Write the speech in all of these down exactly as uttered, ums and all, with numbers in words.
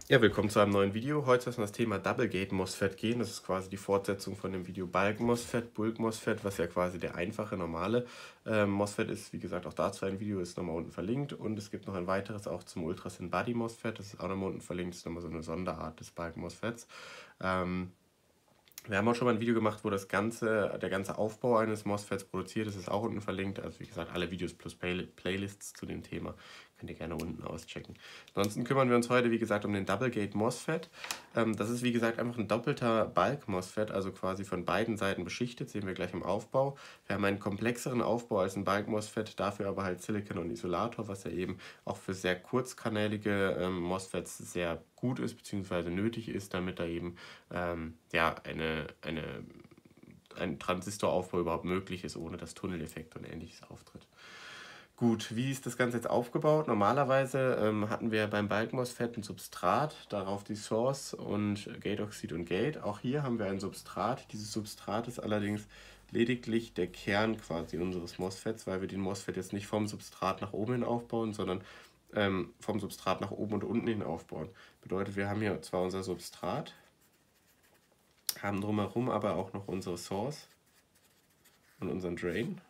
Ja, willkommen zu einem neuen Video. Heute soll es um das Thema Double Gate MOSFET gehen. Das ist quasi die Fortsetzung von dem Video Bulk MOSFET, Bulk MOSFET, was ja quasi der einfache, normale ähm, MOSFET ist. Wie gesagt, auch dazu ein Video ist nochmal unten verlinkt. Und es gibt noch ein weiteres auch zum Ultrasin Body MOSFET. Das ist auch nochmal unten verlinkt. Das ist nochmal so eine Sonderart des Bulk MOSFETs. Ähm, Wir haben auch schon mal ein Video gemacht, wo das ganze, der ganze Aufbau eines MOSFETs produziert ist, ist auch unten verlinkt. Also wie gesagt, alle Videos plus Play Playlists zu dem Thema könnt ihr gerne unten auschecken. Ansonsten kümmern wir uns heute, wie gesagt, um den Double Gate MOSFET. Ähm, das ist, wie gesagt, einfach ein doppelter Bulk MOSFET, also quasi von beiden Seiten beschichtet, sehen wir gleich im Aufbau. Wir haben einen komplexeren Aufbau als ein Bulk MOSFET, dafür aber halt Silicon und Isolator, was ja eben auch für sehr kurzkanälige ähm, MOSFETs sehr gut ist, beziehungsweise nötig ist, damit da eben ähm, ja, eine, eine, ein Transistoraufbau überhaupt möglich ist, ohne dass Tunneleffekt und ähnliches auftritt. Gut, wie ist das Ganze jetzt aufgebaut? Normalerweise ähm, hatten wir beim Bulk MOSFET ein Substrat, darauf die Source und Gate-Oxid und Gate. Auch hier haben wir ein Substrat. Dieses Substrat ist allerdings lediglich der Kern quasi unseres MOSFETs, weil wir den MOSFET jetzt nicht vom Substrat nach oben hin aufbauen, sondern ähm, vom Substrat nach oben und unten hin aufbauen. Bedeutet, wir haben hier zwar unser Substrat, haben drumherum aber auch noch unsere Source und unseren Drain.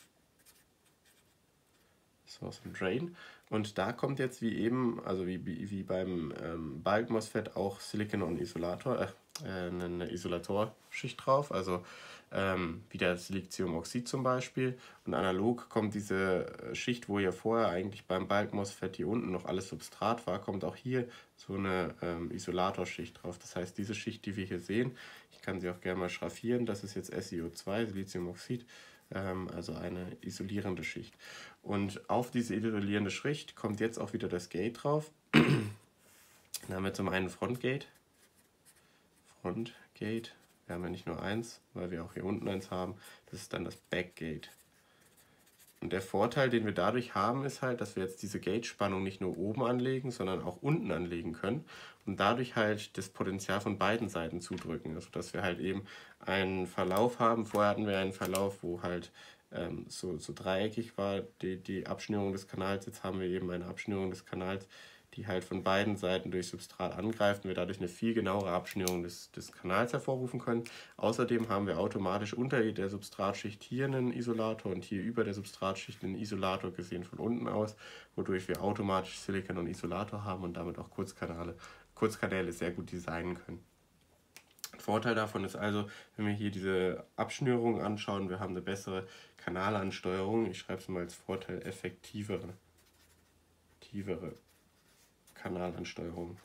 Source und Drain. Und da kommt jetzt wie eben, also wie, wie beim ähm, Bulk MOSFET auch Silicon und Isolator, äh, eine Isolatorschicht drauf, also ähm, wie das Siliziumoxid zum Beispiel. Und analog kommt diese Schicht, wo ja vorher eigentlich beim Bulk MOSFET hier unten noch alles Substrat war, kommt auch hier so eine ähm, Isolatorschicht drauf. Das heißt, diese Schicht, die wir hier sehen, ich kann sie auch gerne mal schraffieren, das ist jetzt S i O zwei, Siliziumoxid, ähm, also eine isolierende Schicht. Und auf diese isolierende Schicht kommt jetzt auch wieder das Gate drauf. Dann haben wir zum einen Frontgate. Frontgate. Wir haben ja nicht nur eins, weil wir auch hier unten eins haben. Das ist dann das Backgate. Und der Vorteil, den wir dadurch haben, ist halt, dass wir jetzt diese Gate-Spannung nicht nur oben anlegen, sondern auch unten anlegen können und dadurch halt das Potenzial von beiden Seiten zudrücken. Also dass wir halt eben einen Verlauf haben. Vorher hatten wir einen Verlauf, wo halt ähm, so, so dreieckig war die, die Abschnürung des Kanals. Jetzt haben wir eben eine Abschnürung des Kanals, die halt von beiden Seiten durch Substrat angreift und wir dadurch eine viel genauere Abschnürung des, des Kanals hervorrufen können. Außerdem haben wir automatisch unter der Substratschicht hier einen Isolator und hier über der Substratschicht einen Isolator gesehen von unten aus, wodurch wir automatisch Silicon und Isolator haben und damit auch Kurzkanäle, Kurzkanäle sehr gut designen können. Vorteil davon ist also, wenn wir hier diese Abschnürung anschauen, wir haben eine bessere Kanalansteuerung. Ich schreibe es mal als Vorteil, effektivere, effektivere Kanalansteuerung.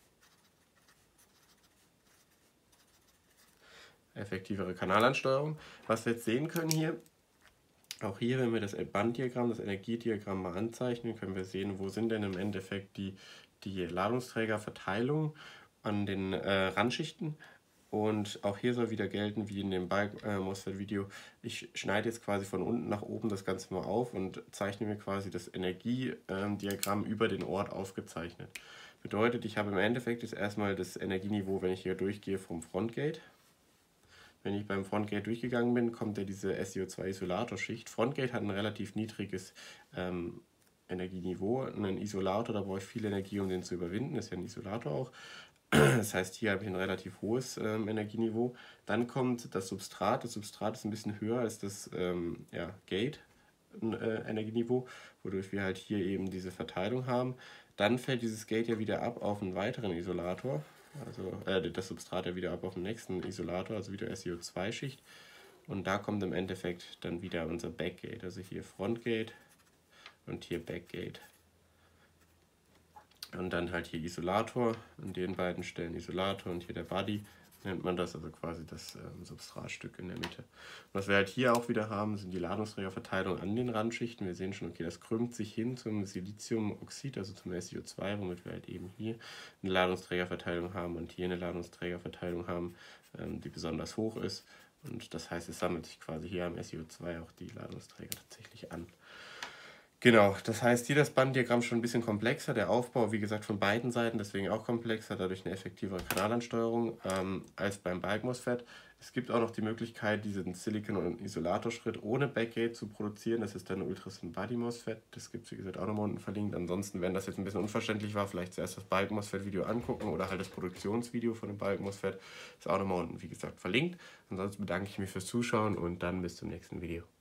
Effektivere Kanalansteuerung. Was wir jetzt sehen können hier, auch hier, wenn wir das Banddiagramm, das Energiediagramm mal anzeichnen, können wir sehen, wo sind denn im Endeffekt die, die Ladungsträgerverteilung an den äh, Randschichten. Und auch hier soll wieder gelten, wie in dem Bulk MOSFET Video, ich schneide jetzt quasi von unten nach oben das Ganze mal auf und zeichne mir quasi das Energiediagramm über den Ort aufgezeichnet. Bedeutet, ich habe im Endeffekt jetzt erstmal das Energieniveau, wenn ich hier durchgehe, vom Frontgate. Wenn ich beim Frontgate durchgegangen bin, kommt ja diese S i O zwei Isolatorschicht. Frontgate hat ein relativ niedriges ähm, Energieniveau. Ein Isolator, da brauche ich viel Energie, um den zu überwinden. Das ist ja ein Isolator auch. Das heißt, hier habe ich ein relativ hohes ähm, Energieniveau. Dann kommt das Substrat. Das Substrat ist ein bisschen höher als das ähm, ja, Gate äh, Energieniveau, wodurch wir halt hier eben diese Verteilung haben. Dann fällt dieses Gate ja wieder ab auf einen weiteren Isolator. Also äh, das Substrat ja wieder ab auf den nächsten Isolator, also wieder S i O zwei Schicht. Und da kommt im Endeffekt dann wieder unser Backgate. Also hier Frontgate und hier Backgate. Und dann halt hier Isolator, an den beiden Stellen Isolator und hier der Body, nennt man das, also quasi das ähm, Substratstück in der Mitte. Und was wir halt hier auch wieder haben, sind die Ladungsträgerverteilung an den Randschichten. Wir sehen schon, okay, das krümmt sich hin zum Siliziumoxid, also zum S i O zwei, womit wir halt eben hier eine Ladungsträgerverteilung haben und hier eine Ladungsträgerverteilung haben, ähm, die besonders hoch ist. Und das heißt, es sammelt sich quasi hier am S i O zwei auch die Ladungsträger tatsächlich an. Genau, das heißt, hier das Banddiagramm schon ein bisschen komplexer, der Aufbau, wie gesagt, von beiden Seiten, deswegen auch komplexer, dadurch eine effektivere Kanalansteuerung ähm, als beim Bulk MOSFET. Es gibt auch noch die Möglichkeit, diesen Silicon- und Isolatorschritt ohne Backgate zu produzieren. Das ist dann ein Ultrason Body MOSFET. Das gibt es, wie gesagt, auch nochmal unten verlinkt. Ansonsten, wenn das jetzt ein bisschen unverständlich war, vielleicht zuerst das Bulk MOSFET-Video angucken oder halt das Produktionsvideo von dem Bulk MOSFET. Ist auch nochmal unten, wie gesagt, verlinkt. Ansonsten bedanke ich mich fürs Zuschauen und dann bis zum nächsten Video.